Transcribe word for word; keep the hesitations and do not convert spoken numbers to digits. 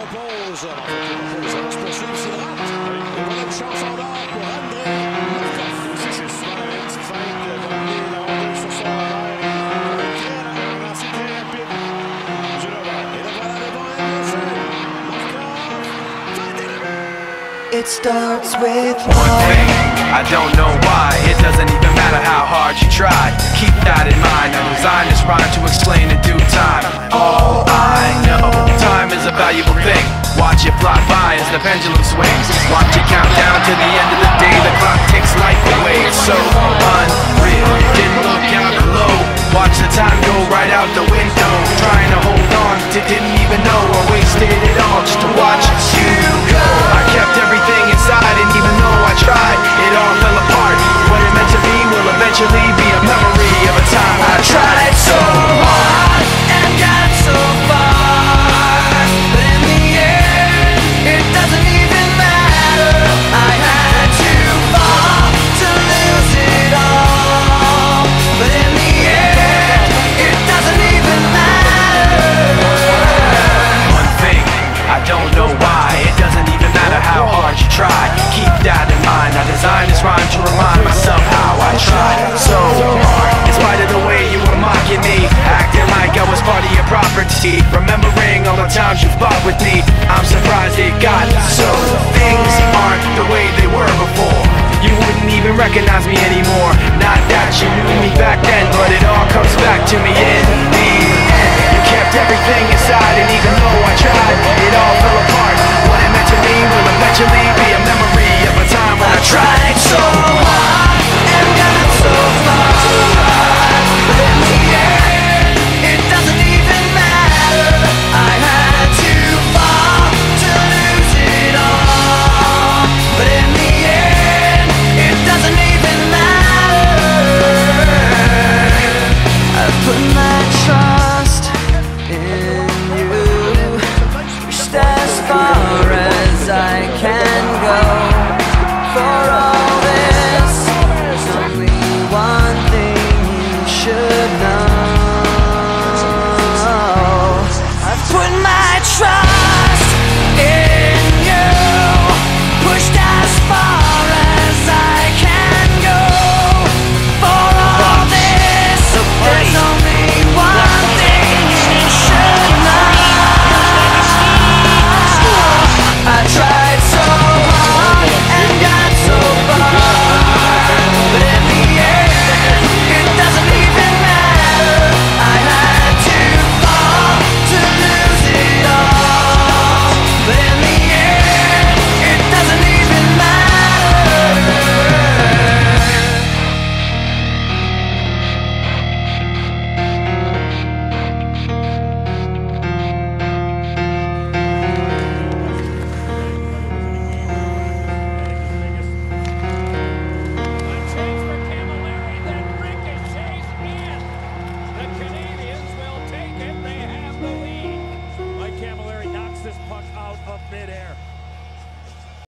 repose. Alors, ça va se poursuivre s'il rate. Et voilà une chance en or pour André Markov. Aussi, c'est souvent une petite feinte qui va amener la rondelle sur son revers. Un lancer très rapide du revers. Et le voilà devant Anderson. Markov. It starts with one thing, I don't know why. It doesn't even matter how hard you try. Keep that in mind. I designed this rhyme to explain in due time. All I know, time is a valuable thing. Watch it fly by as the pendulum swings. Watch it count down to the end of the day. The clock takes life away. It's so unreal. Didn't look out below. Watch the time go right out the window. Trying to hold on to didn't even know I wasted it all just to watch you go. I kept everything inside, and even though I tried, it all fell apart. What it meant to be will eventually be a memory of a time I tried so hard and got so far, but in the end, it doesn't even matter. I had to fall to lose it all, but in the end, it doesn't even matter. One thing, I don't know why. It doesn't even matter how hard you try. Keep that in mind. I designed this rhyme to remind myself how I tried so hard. In spite of the way you were mocking me, acting like I was part of your property, remembering all the times you fought with me, I'm surprised it got so. Things aren't the way they were before. You wouldn't even recognize me anymore. Not that you knew me back then, but it all comes back to me in the end. You kept everything inside, and even though I tried,